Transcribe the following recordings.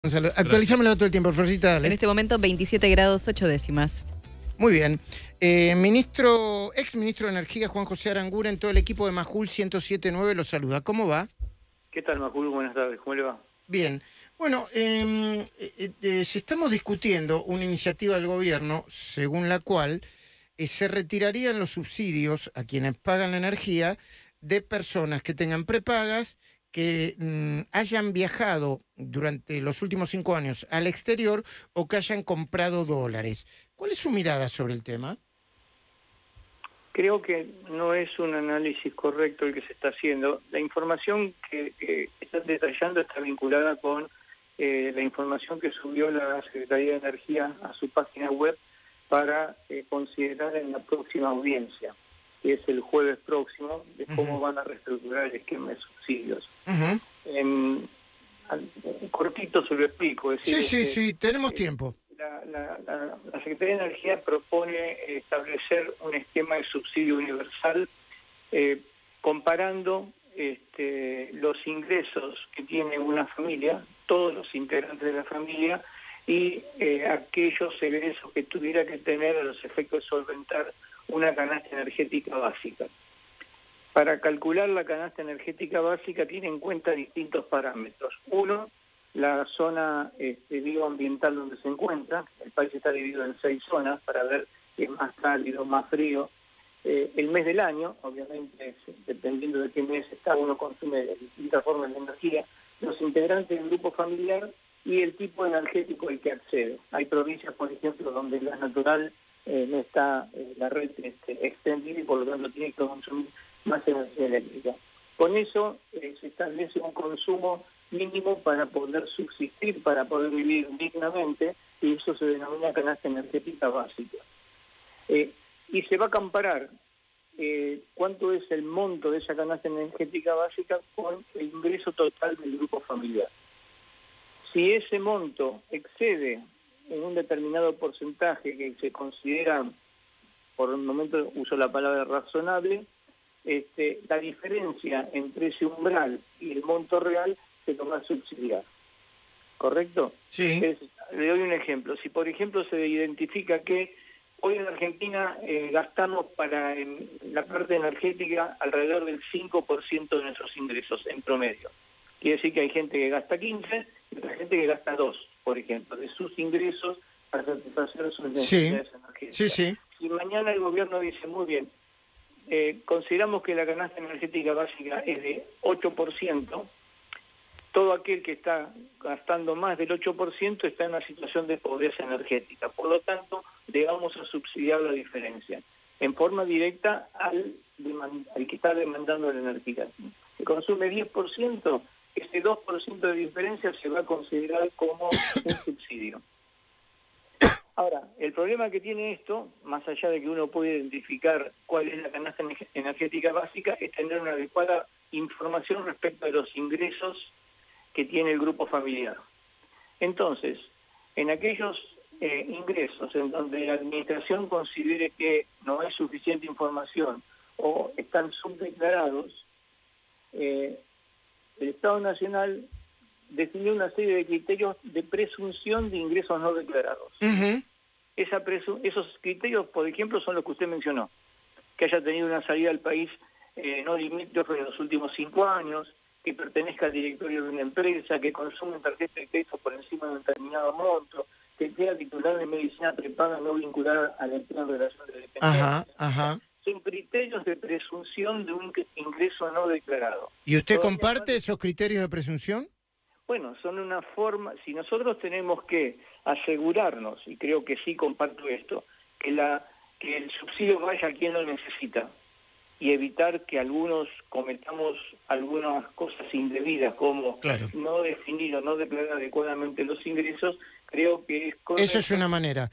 Gonzalo, actualizame todo el tiempo, Florcita, dale. En este momento 27 grados 8 décimas. Muy bien. Ex ministro de Energía, Juan José Aranguren, todo el equipo de Majul 107.9 lo saluda. ¿Cómo va? ¿Qué tal, Majul? Buenas tardes, ¿cómo le va? Bien. Bueno, se estamos discutiendo una iniciativa del gobierno según la cual se retirarían los subsidios a quienes pagan la energía de personas que tengan prepagas, que hayan viajado durante los últimos 5 años al exterior o que hayan comprado dólares. ¿Cuál es su mirada sobre el tema? Creo que no es un análisis correcto el que se está haciendo. La información que están detallando está vinculada con la información que subió la Secretaría de Energía a su página web para considerar en la próxima audiencia, que es el jueves próximo, de cómo van a reestructurar el esquema de subsidios. Cortito se lo explico. Es decir, sí, tenemos tiempo. La Secretaría de Energía propone establecer un esquema de subsidio universal comparando los ingresos que tiene una familia, todos los integrantes de la familia, y aquellos egresos que tuviera que tener a los efectos de solventar una canasta energética básica. Para calcular la canasta energética básica tiene en cuenta distintos parámetros. Uno, la zona bioambiental donde se encuentra. El país está dividido en 6 zonas para ver si es más cálido, más frío. El mes del año, obviamente, dependiendo de qué mes está, uno consume de distintas formas de energía. Los integrantes del grupo familiar y el tipo energético al que accede. Hay provincias, por ejemplo, donde el gas natural no está la red extendida y por lo tanto tiene que consumir más energía eléctrica. Con eso se establece un consumo mínimo para poder subsistir, para poder vivir dignamente, y eso se denomina canasta energética básica. Y se va a comparar cuánto es el monto de esa canasta energética básica con el ingreso total del grupo familiar. Si ese monto excede en un determinado porcentaje que se considera, por un momento uso la palabra razonable, la diferencia entre ese umbral y el monto real se lo va a subsidiar. ¿Correcto? Sí. Le doy un ejemplo. Si, por ejemplo, se identifica que hoy en Argentina gastamos para la parte energética alrededor del 5% de nuestros ingresos en promedio. Quiere decir que hay gente que gasta 15 y otra gente que gasta 2, por ejemplo, de sus ingresos para satisfacer sus necesidades energéticas. Sí. Si mañana el gobierno dice, muy bien, consideramos que la canasta energética básica es de 8%, todo aquel que está gastando más del 8% está en una situación de pobreza energética. Por lo tanto, le vamos a subsidiar la diferencia en forma directa al que está demandando la energía. Si consume 10%, ese 2% de diferencia se va a considerar como un subsidio. Ahora, el problema que tiene esto, más allá de que uno puede identificar cuál es la canasta energética básica, es tener una adecuada información respecto de los ingresos que tiene el grupo familiar. Entonces, en aquellos ingresos en donde la administración considere que no hay suficiente información o están subdeclarados, el Estado Nacional definió una serie de criterios de presunción de ingresos no declarados. Esos criterios, por ejemplo, son los que usted mencionó: que haya tenido una salida al país no limítrofe en los últimos 5 años, que pertenezca al directorio de una empresa, que consume tarjeta de crédito por encima de un determinado monto, que sea titular de medicina prepaga no vinculada al empleo en relación de dependencia. Son criterios de presunción de un ingreso no declarado. ¿Y usted comparte esos criterios de presunción? Bueno, son una forma, si nosotros tenemos que asegurarnos, y creo que sí comparto esto, que el subsidio vaya a quien lo necesita, y evitar que algunos cometamos algunas cosas indebidas, como no definir o no declarar adecuadamente los ingresos, creo que es correcto. Eso es una manera.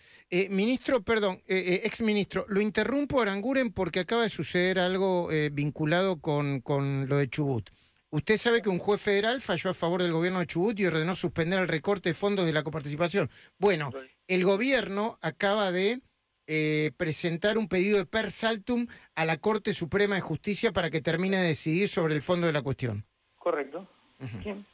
Exministro, lo interrumpo, Aranguren, porque acaba de suceder algo vinculado con lo de Chubut. Usted sabe que un juez federal falló a favor del gobierno de Chubut y ordenó suspender el recorte de fondos de la coparticipación. Bueno, el gobierno acaba de presentar un pedido de per saltum a la Corte Suprema de Justicia para que termine de decidir sobre el fondo de la cuestión. Correcto.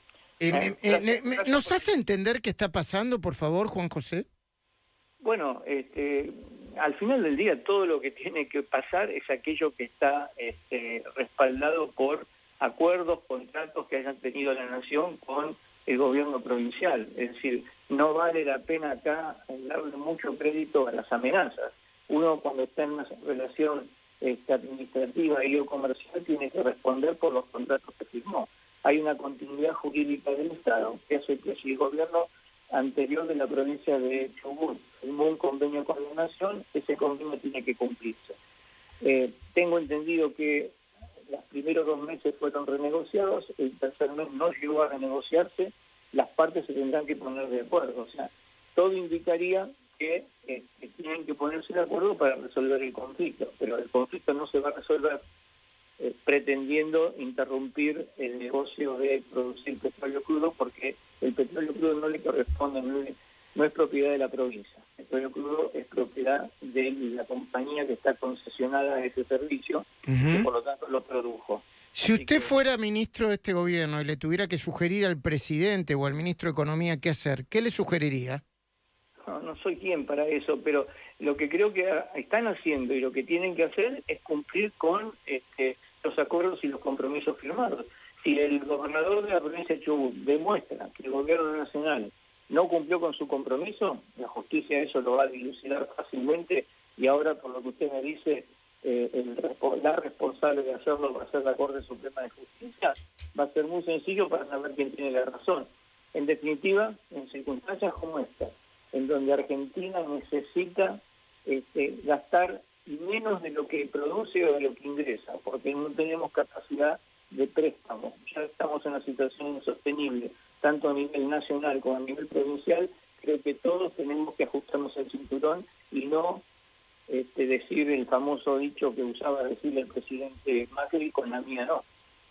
¿Nos hace entender qué está pasando, por favor, Juan José? Bueno, al final del día todo lo que tiene que pasar es aquello que está respaldado por acuerdos, contratos que hayan tenido la Nación con el gobierno provincial. Es decir, no vale la pena acá darle mucho crédito a las amenazas. Uno cuando está en una relación administrativa y o comercial tiene que responder por los contratos que firmó. Hay una continuidad jurídica del Estado que hace que si el gobierno anterior de la provincia de Chubut firmó un convenio con la Nación, ese convenio tiene que cumplirse. Tengo entendido que los primeros 2 meses fueron renegociados, el tercer mes no llegó a renegociarse, las partes se tendrán que poner de acuerdo. O sea, todo indicaría que tienen que ponerse de acuerdo para resolver el conflicto, pero el conflicto no se va a resolver pretendiendo interrumpir el negocio de producir petróleo crudo, porque el petróleo crudo no le corresponde, no es propiedad de la provincia. El petróleo crudo es propiedad de la compañía que está concesionada a ese servicio, que por lo tanto lo produjo. Si usted fuera ministro de este gobierno y le tuviera que sugerir al presidente o al ministro de Economía qué hacer, ¿qué le sugeriría? No soy quien para eso, pero lo que creo que están haciendo y lo que tienen que hacer es cumplir con los acuerdos y los compromisos firmados. Si el gobernador de la provincia de Chubut demuestra que el gobierno nacional no cumplió con su compromiso, la justicia eso lo va a dilucidar fácilmente, y ahora, por lo que usted me dice, la responsable de hacerlo va a ser la Corte Suprema de Justicia. Va a ser muy sencillo para saber quién tiene la razón. En definitiva, en circunstancias como esta, en donde Argentina necesita gastar menos de lo que produce o de lo que ingresa, porque no tenemos capacidad de préstamo. Ya estamos en una situación insostenible, tanto a nivel nacional como a nivel provincial. Creo que todos tenemos que ajustarnos el cinturón y no decir el famoso dicho que usaba decir el presidente Macri, con la mía no.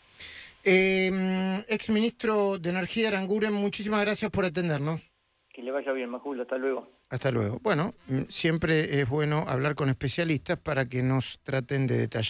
Exministro de Energía Aranguren, muchísimas gracias por atendernos. Que le vaya bien, Majul. Hasta luego. Hasta luego. Bueno, siempre es bueno hablar con especialistas para que nos traten de detallar.